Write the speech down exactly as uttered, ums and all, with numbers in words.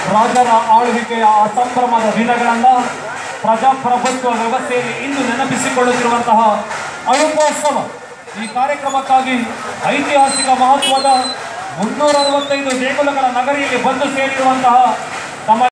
ರಾಜರ ಆಳ್ವಿಕೆಯ ಆ ಸಂಭ್ರಮದ ದಿನಗಳನ್ನು ಪ್ರಜಾಪ್ರಭುತ್ವ ವ್ಯವಸ್ಥೆಯಲ್ಲಿ ಇಂದು ನೆನಪಿಸಿಕೊಳ್ಳುತ್ತಿರುವಂತಹ ಅಳುಪೋತ್ಸವ ಈ ಕಾರ್ಯಕ್ರಮಕ್ಕಾಗಿ ಐತಿಹಾಸಿಕ ಮಹತ್ವದ ಮುನ್ನೂರ ಅರವತ್ತೈದು ದೇಗುಲಗಳ ನಗರಿಯಲ್ಲಿ ಬಂದು ಸೇರಿರುವಂತಹ ತಮ್ಮ